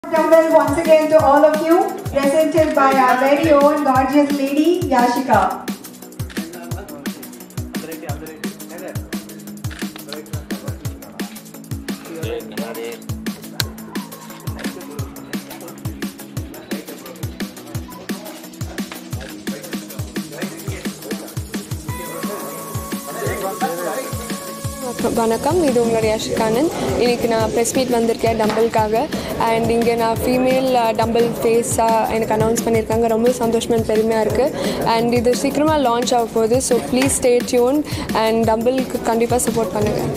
Dumbell once again to all of you, presented by our very own gorgeous lady, Yashika. வணக்கம், இது உங்களுடைய யாஷிகானந்த். இன்றைக்கி நான் ப்ரெஸ் மீட் வந்திருக்கேன் டம்பிள்காக. அண்ட் இங்கே நான் ஃபீமேல் டம்பிள் ஃபேஸாக எனக்கு அனௌன்ஸ் பண்ணியிருக்காங்க. ரொம்ப சந்தோஷமாக பெருமையாக இருக்குது. அண்ட் இது சீக்கிரமாக லான்ச் ஆக போகுது. So please stay tuned and டம்பிளுக்கு கண்டிப்பாக சப்போர்ட் பண்ணுங்கள்.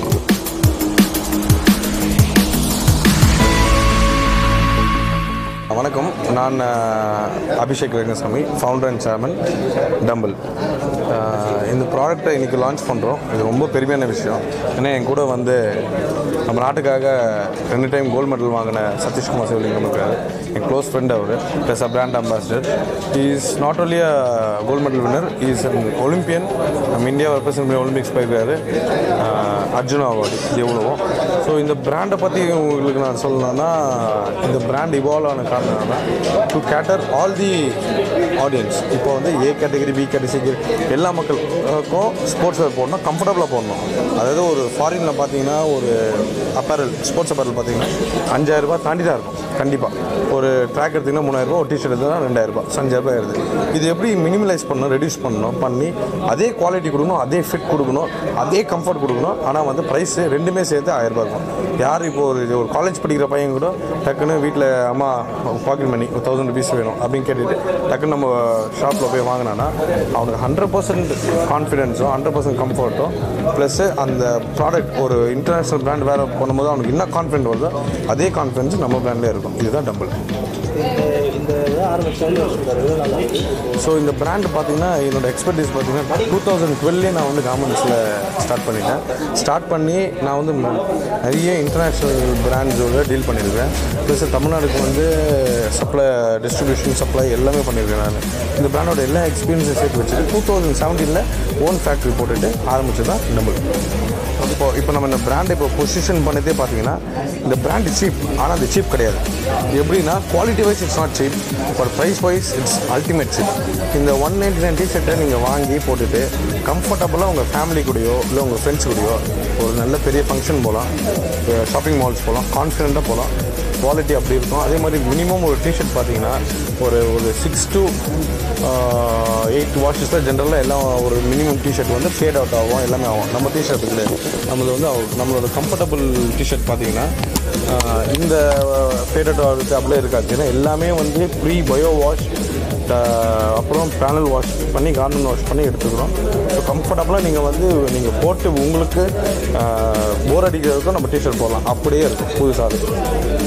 வணக்கம், நான் Abhishek Rengasamy, founder and chairman Tumble. இந்த ப்ராடக்டை இன்றைக்கி லான்ச் பண்ணுறோம். இது ரொம்ப பெருமையான விஷயம். ஏன்னா என் கூட வந்து நம்ம நாட்டுக்காக 2 டைம் கோல்டு மெடல் வாங்கின சதீஷ் குமார் சிவலிங்கம் இருக்கார். என் க்ளோஸ் ஃப்ரெண்ட் அவர், plus a brand ambassador. Is not only a gold medal winner, is an Olympian. நம்ம இந்தியா ரெப்ரசன்ட் பண்ணி ஒலிம்பிக்ஸ் போயிருக்காரு. அர்ஜுனா அவார்டு இது எவ்வளவோ. ஸோ இந்த பிராண்டை பற்றி உங்களுக்கு நான் சொல்லணும்னா, இந்த பிராண்ட் இவால்வ் ஆன காரணம் என்னன்னா, to cater all the audience. இப்போ வந்து ஏ கேட்டகரி, பி கேட்டகரி எல்லா மக்களுக்கும் ஸ்போர்ட்ஸ் வேர் போடணும், கம்ஃபர்டபுளாக போடணும். அதாவது ஒரு ஃபாரினில் பார்த்தீங்கன்னா ஒரு அப்பேரல், ஸ்போர்ட்ஸ் அப்பேரல் பார்த்தீங்கன்னா 5000 ரூபாய் தாண்டி தான் இருக்கும். கண்டிப்பாக ஒரு ட்ராக் எடுத்திங்கன்னா 3000 ரூபா, ஒரு டிஷர்ட் எடுத்தால் 2000 ரூபாய், 5000 ரூபாய் ஆயிடுது. இது எப்படி மினிமலைஸ் பண்ணணும், ரெடியூஸ் பண்ணி அதே குவாலிட்டி கொடுக்கணும், அதே ஃபிட் கொடுக்கணும், அதே கம்ஃபர்ட் கொடுக்கணும். ஆனால் வந்து ப்ரைஸு ரெண்டுமே சேர்த்து 1000 ரூபாய் இருக்கும். யார் இப்போ ஒரு காலேஜ் படிக்கிற பையன் கூட டக்குன்னு வீட்டில் அம்மா பாக்கெட் மணி 1000 ருபீஸ் வேணும் அப்படின்னு கேட்டுட்டு டக்குன்னு நம்ம ஷாப்பில் போய் வாங்கினான்னா அவனுக்கு 100% கான்ஃபிடென்ஸும் 100% கம்ஃபர்ட்டும் ப்ளஸ்ஸு அந்த ப்ராடக்ட் ஒரு இன்டர்நேஷ்னல் பிராண்ட் வேறு பண்ணும்போது அவனுக்கு என்ன கான்ஃபிடென்ட் வருதோ அதே கான்ஃபிடென்ஸ் நம்ம பிராண்ட்லேயே இருக்கும். இதுதான் டம்பிள். ஸோ இந்த பிராண்ட் பார்த்தீங்கன்னா என்னோடய எக்ஸ்பர்டீஸ் பார்த்தீங்கன்னா 2012 நான் வந்து கார்மெண்ட்ஸில் ஸ்டார்ட் பண்ணி நான் வந்து நிறைய இன்டர்நேஷ்னல் பிராண்ட்ஸோட டீல் பண்ணியிருக்கேன். ப்ளஸ் தமிழ்நாடுக்கு வந்து சப்ளை, டிஸ்ட்ரிபியூஷன், சப்ளை எல்லாமே பண்ணியிருக்கேன். நான் இந்த பிராண்டோட எல்லா எக்ஸ்பீரியன்ஸை சேர்த்து வச்சுட்டு 2017 ஓன் ஃபேக்ட்ரி போட்டுட்டு ஆரம்பிச்சு தான் டம்பிள். இப்போ நம்ம இந்த பிராண்டை இப்போ பொசிஷன் பண்ணதே பார்த்தீங்கன்னா, இந்த பிராண்ட் சீப், ஆனால் அது சீப் கிடையாது. எப்படின்னா quality wise it's not cheap, but price wise it's ultimate cheap. இந்த 199 டிஷர்ட்டை நீங்கள் வாங்கி போட்டுட்டு கம்ஃபர்டபுளாக உங்கள் ஃபேமிலி கூடயோ இல்லை உங்கள் ஃப்ரெண்ட்ஸ் கூடயோ ஒரு நல்ல பெரிய ஃபங்க்ஷன் போகலாம், ஷாப்பிங் மால்ஸ் போகலாம், கான்ஃபிடென்ட்டாக போகலாம். குவாலிட்டி அப்படி இருக்கும். அதே மாதிரி மினிமம் ஒரு டிஷர்ட் பார்த்தீங்கன்னா ஒரு 6 to 8 வாஷஸில் ஜென்ரலாக எல்லாம் ஒரு மினிமம் டிஷர்ட் வந்து ஃபேட் அவுட் ஆகும், எல்லாமே ஆகும். நம்ம டிஷர்ட் கிடையாது. நம்மளோட கம்ஃபர்டபுள் டிஷர்ட் பார்த்தீங்கன்னா இந்த ஃபேட் அவுட் ஆகிறது அப்படியே இருக்காது. ஏன்னா எல்லாமே வந்து ப்ரீ பயோ வாஷ், அப்புறம் பேனல் வாஷ் பண்ணி, கார்டன் வாஷ் பண்ணி எடுத்துக்கிறோம். ஸோ கம்ஃபர்டபுளாக நீங்கள் போட்டு உங்களுக்கு போர் அடிக்கிறதுக்கும் நம்ம டிஷர்ட் போடலாம், அப்படியே இருக்கும் புதுசாக.